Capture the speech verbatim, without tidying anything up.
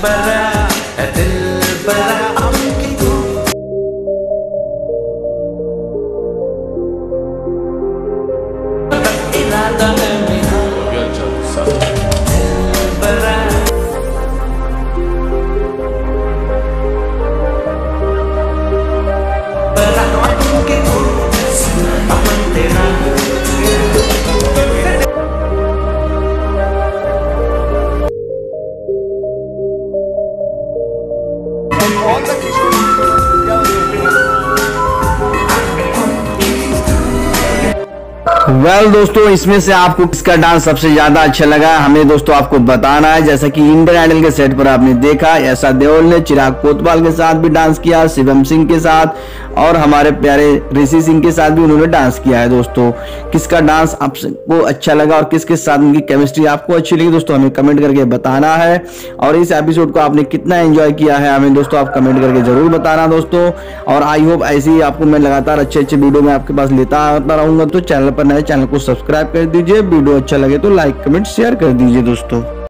बरा है दिल बरा आंखें को इरादा है मेरा दिल बरा बरा आंखें को अमन तेरा वेल well, दोस्तों इसमें से आपको किसका डांस सबसे ज्यादा अच्छा लगा हमें दोस्तों आपको बताना है। जैसा कि इंडियन आइडल के सेट पर आपने देखा एस आर देओल ने चिराग कोतवाल के साथ भी डांस किया, शिवम सिंह के साथ और हमारे प्यारे ऋषि सिंह के साथ भी उन्होंने डांस किया है। दोस्तों किसका डांस आपको अच्छा लगा और किसके साथ उनकी केमिस्ट्री आपको अच्छी लगी दोस्तों हमें कमेंट करके बताना है। और इस एपिसोड को आपने कितना एंजॉय किया है हमें दोस्तों आप कमेंट करके जरूर बताना दोस्तों। और आई होप ऐसे ही आपको मैं लगातार अच्छे अच्छे वीडियो में आपके पास लेता आता रहूंगा। तो चैनल पर नए चैनल को सब्सक्राइब कर दीजिए, वीडियो अच्छा लगे तो लाइक कमेंट शेयर कर दीजिए दोस्तों।